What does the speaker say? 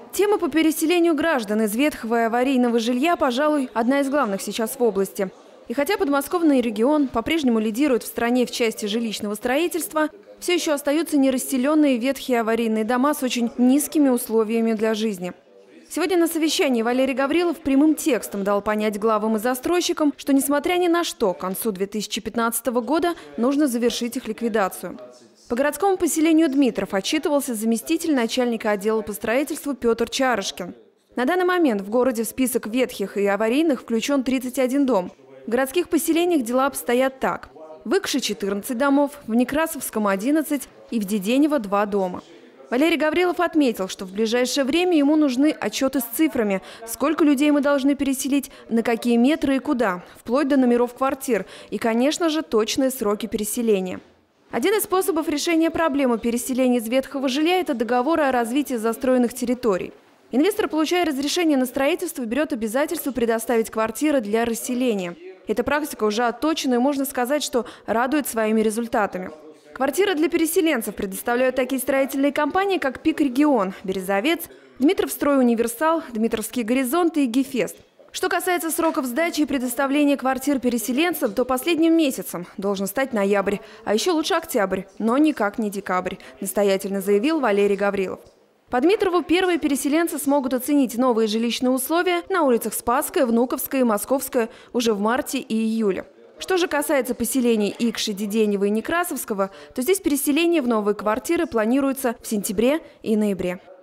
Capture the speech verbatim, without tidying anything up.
Тема по переселению граждан из ветхого и аварийного жилья, пожалуй, одна из главных сейчас в области. И хотя подмосковный регион по-прежнему лидирует в стране в части жилищного строительства, все еще остаются нерасселенные ветхие аварийные дома с очень низкими условиями для жизни. Сегодня на совещании Валерий Гаврилов прямым текстом дал понять главам и застройщикам, что несмотря ни на что, к концу две тысячи пятнадцатого года нужно завершить их ликвидацию. По городскому поселению Дмитров отчитывался заместитель начальника отдела по строительству Петр Чарышкин. На данный момент в городе в список ветхих и аварийных включен тридцать один дом. В городских поселениях дела обстоят так. В Икше четырнадцать домов, в Некрасовском одиннадцать и в Деденево два дома. Валерий Гаврилов отметил, что в ближайшее время ему нужны отчеты с цифрами, сколько людей мы должны переселить, на какие метры и куда, вплоть до номеров квартир и, конечно же, точные сроки переселения. Один из способов решения проблемы переселения из ветхого жилья – это договоры о развитии застроенных территорий. Инвестор, получая разрешение на строительство, берет обязательство предоставить квартиры для расселения. Эта практика уже отточена и можно сказать, что радует своими результатами. Квартиры для переселенцев предоставляют такие строительные компании, как «Пик Регион», «Березовец», «Дмитровстрой Универсал», «Дмитровские горизонты» и «Гефест». Что касается сроков сдачи и предоставления квартир переселенцам, то последним месяцем должен стать ноябрь, а еще лучше октябрь, но никак не декабрь, настоятельно заявил Валерий Гаврилов. По Дмитрову первые переселенцы смогут оценить новые жилищные условия на улицах Спасская, Внуковская и Московская уже в марте и июле. Что же касается поселений Икши, Деденева и Некрасовского, то здесь переселение в новые квартиры планируется в сентябре и ноябре.